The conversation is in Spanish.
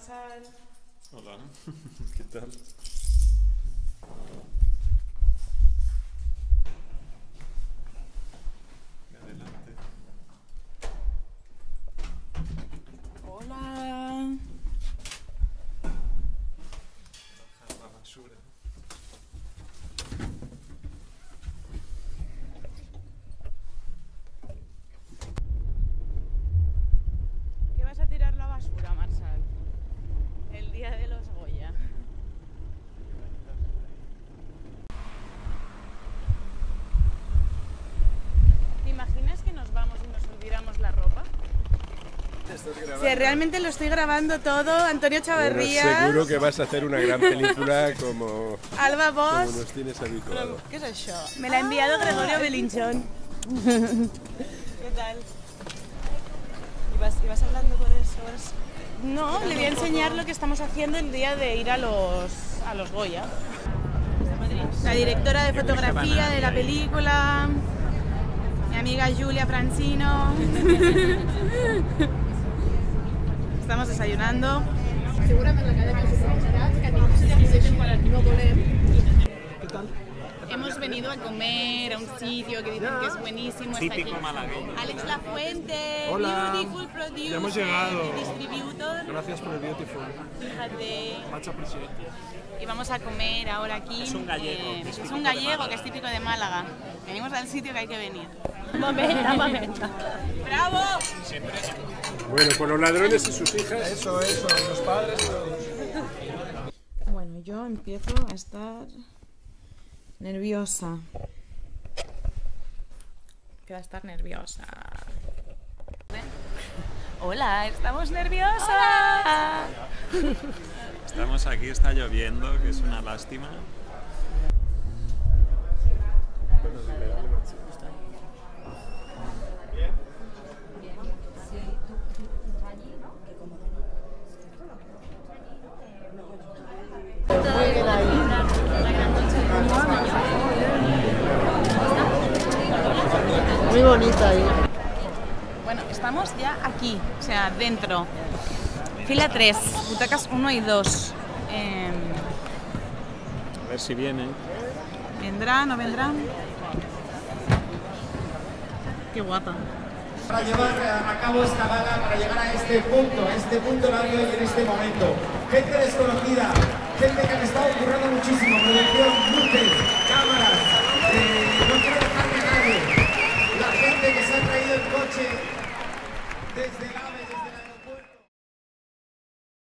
Marsal. Hola, ¿qué tal? Adelante. Hola. Bajar la basura. ¿Qué vas a tirar la basura, Marsal? El día de los Goya. ¿Te imaginas que nos vamos y nos olvidamos la ropa? Sí, realmente lo estoy grabando todo. Antonio Chavarría. Bueno, seguro que vas a hacer una gran película como Alba Bosch. nos tienes habituado. ¿Qué es eso? Me la ha enviado Gregorio Belinchón. ¿Qué tal? ¿Ibas hablando con eso? No, le voy a enseñar lo que estamos haciendo el día de ir a los Goya. La directora de fotografía de la película, mi amiga Julia Francino. Estamos desayunando. Segurament la cadena se començarà, que ningú se llegeixen quan no volem. ¿Qué tal? Hemos venido a comer a un sitio que dicen que es buenísimo. Típico malagueño. Alex Lafuente, Hola. Beautiful Producer, Ya hemos llegado. Distributor. Gracias por el beautiful. Fíjate. Much appreciated. Y vamos a comer ahora aquí. Es un gallego, que es es típico un de gallego Málaga. que es típico de Málaga. Venimos al sitio que hay que venir. Momento. ¡Bravo! Bueno, con los ladrones y sus hijas. Eso, los padres y todos. Bueno, yo empiezo a estar nerviosa. Empiezo a estar nerviosa. Hola, estamos nerviosas. Estamos aquí, está lloviendo, que es una lástima. Muy bonita ahí. Bueno, estamos ya aquí, o sea, dentro. Fila 3, butacas 1 y 2. A ver si viene. ¿Vendrán o vendrán? Qué guapa. Para llevar a cabo esta gala, para llegar a este punto largo y en este momento. Gente desconocida, gente que han estado currando muchísimo, producción, luces, cámaras, no quiero dejar de nadie. La gente que se ha traído el coche desde la...